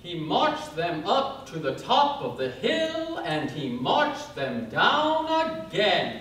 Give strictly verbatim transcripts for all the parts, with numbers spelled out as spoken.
He marched them up to the top of the hill, and he marched them down again.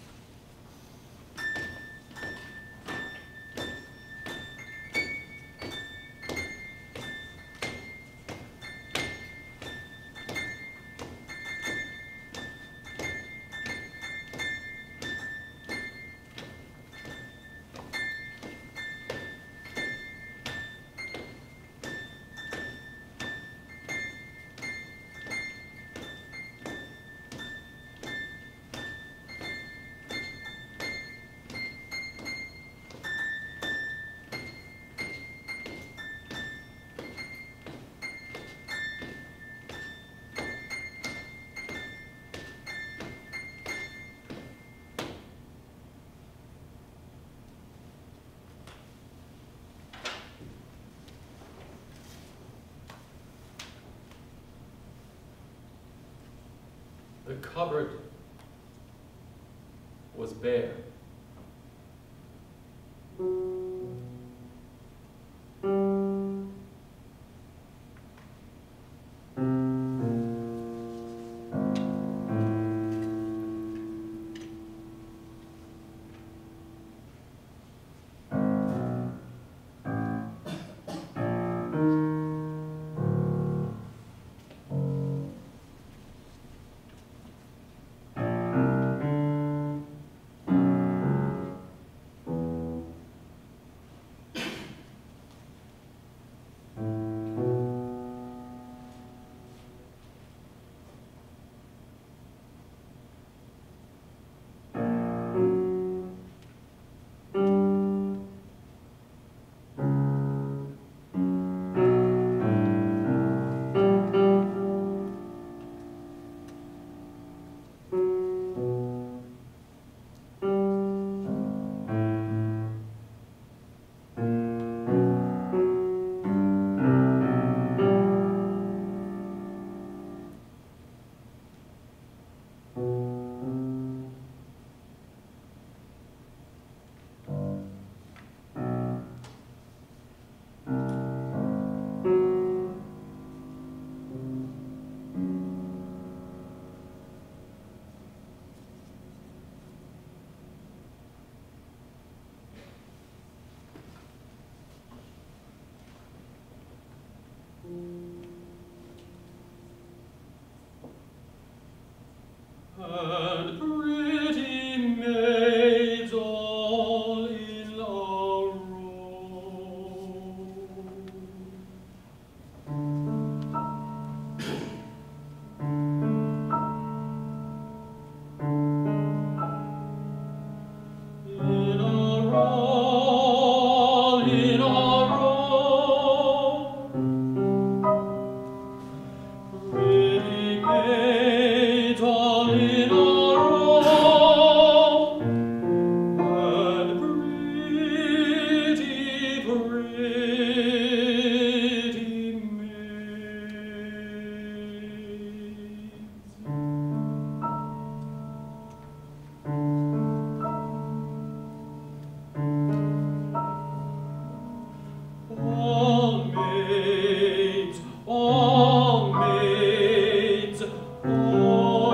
The cupboard was bare. And pretty maids all in a row. In a row, in a row. Pretty maids all in a row, and pretty, pretty maids. All maids, all maids, all,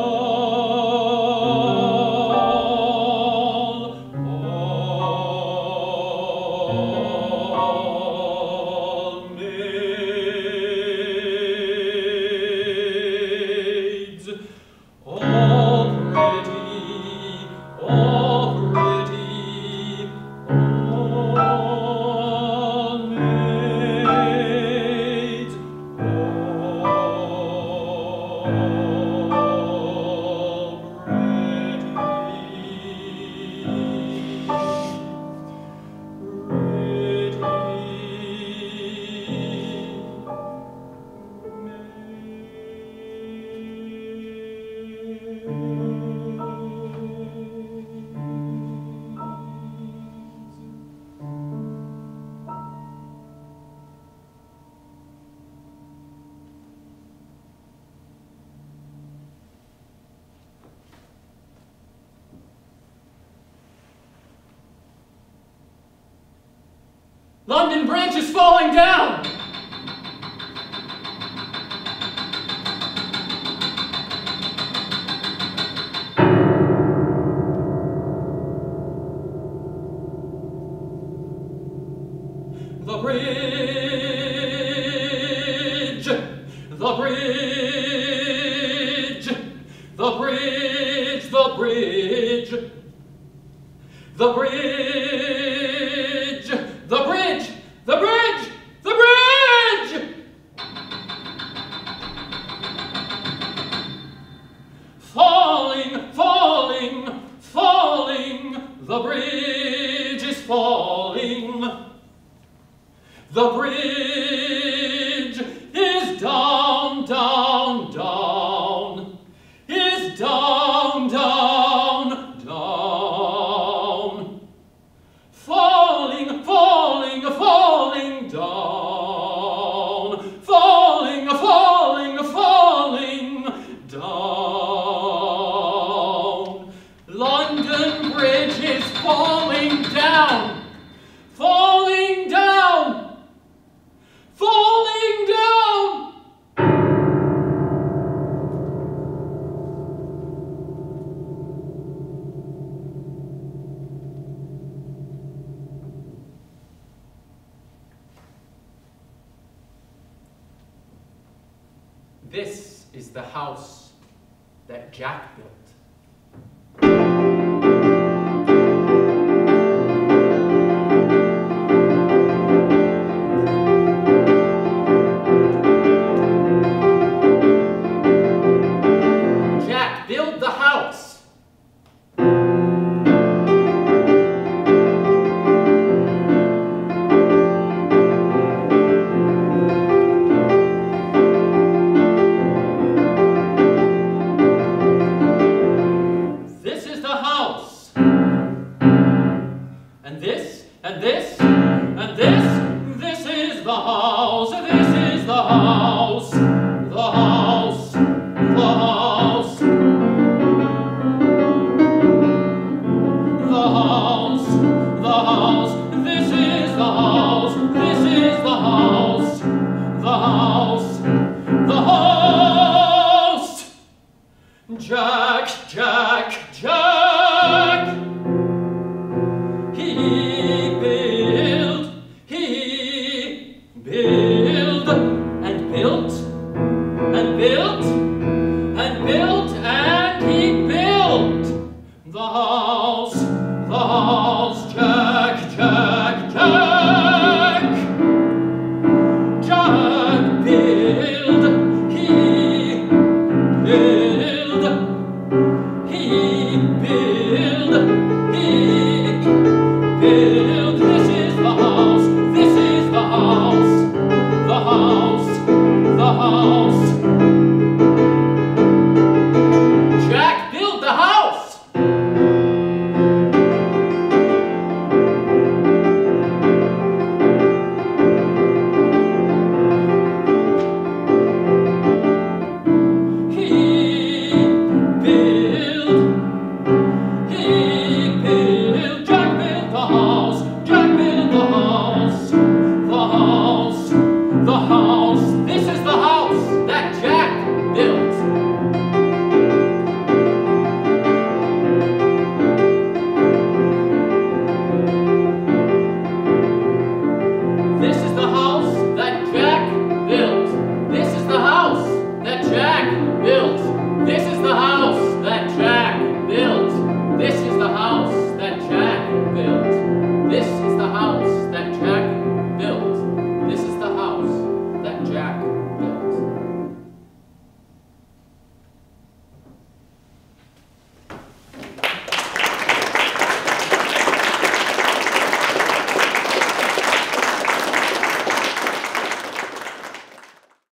all maids, all pretty, all pretty, all maids, London Bridge is falling down! bridge, the bridge, the bridge, the bridge, the bridge, the bridge, the bridge. Falling, falling, falling, the bridge is falling. The bridge is down, down, down, is down, down, down. Falling, falling, falling down, falling, falling, falling down. London Bridge is falling down, falling down. Falling down! This is the house that Jack built. Build the house. This is the house. And this, and this, and this, this is the house. This is the house. The house. The house. The house, the house, this is the house, this is the house, the house, the house. Jack, Jack, Jack. He built, he built and built